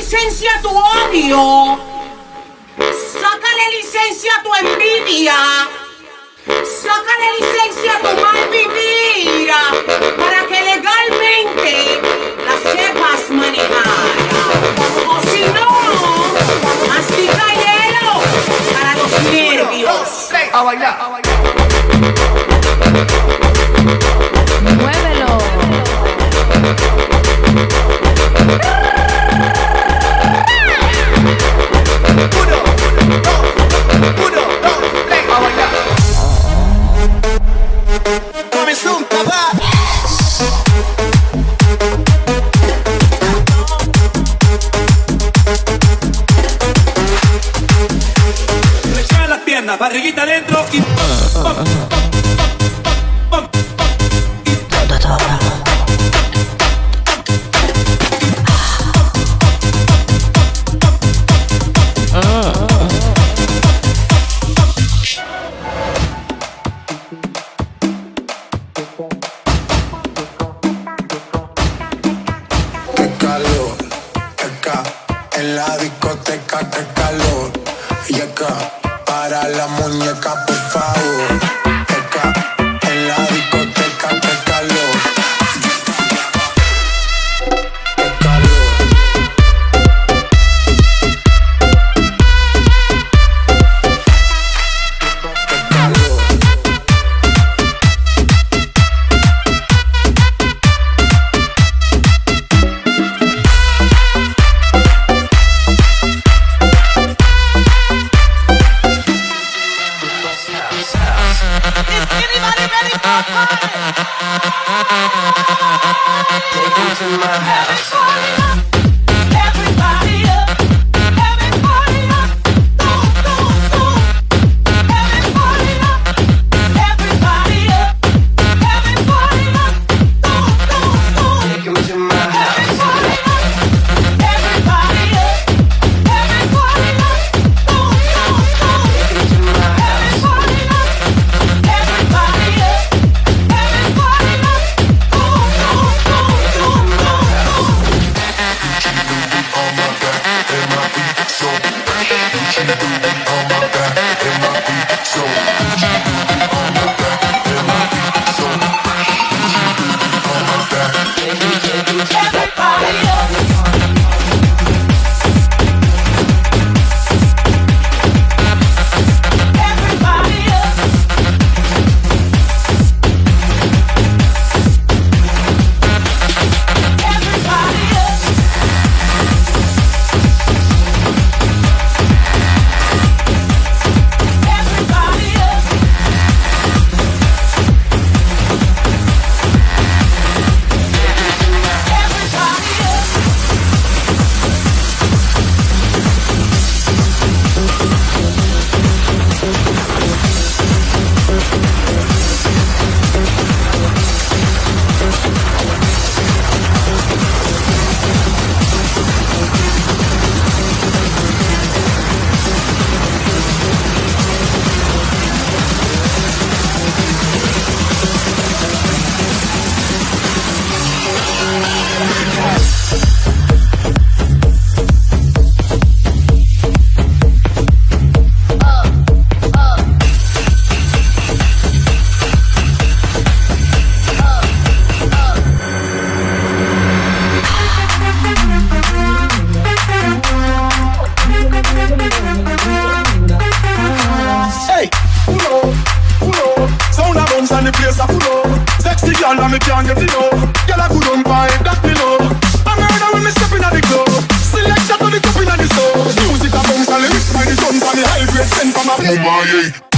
licencia a tu odio. Sácale licencia a tu envidia. Sácale licencia a tu mal vivir para que legalmente la sepas manejar. O si no, mastica hielo para los nervios. A bailar, a bailar. Muévelo. Uno, dos, tres, a bailar. Comenzó un tabaco. Flexiona las piernas, barriguita adentro y en la discoteca, qué calor. Y acá, para la muñeca, por favor. Acá, en la discoteca, qué calor. Qué calor. Qué calor. Anybody ready for a party? take me to my house. Everybody up, everybody up, go, go, go. Everybody up, everybody up, everybody up, go, go, go. Take me to my house. Everybody up, everybody up, everybody up, go, go, go. Take me to my house. Everybody up, everybody up, everybody up, go, go, go, go, go, go. Everybody up. Everybody up. Everybody up. Everybody up. Everybody up. Hey, pull up. Sound a bounce and the place a full up. Sexy girl and me can't get enough. Girl a good on vibe, that me love. I murder when me step inna the club. Select that to the top inna the stove. Music a bounce and the lyrics by the guns and the high grade sent from a boom, yeah.